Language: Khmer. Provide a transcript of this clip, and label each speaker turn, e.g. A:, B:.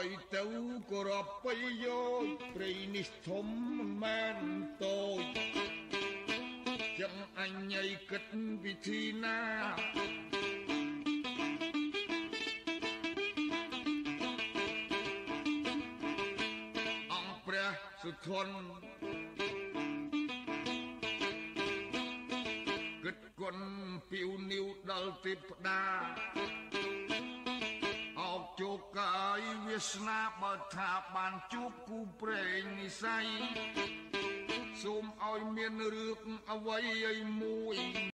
A: យទៅគោរពប្រយោជន៍ព្រៃនេះធំមិនតូចចាំអញឯគិតវិធីណាអង្គព្រះសុធនគិតគុណពីវនីវដល់ទេពតាអោកជោគកាយវាសនាបើថាបានជួបគូព្រេងនិស័យសូមឲ្យមានរឿងអ្វីឲ្យមួយ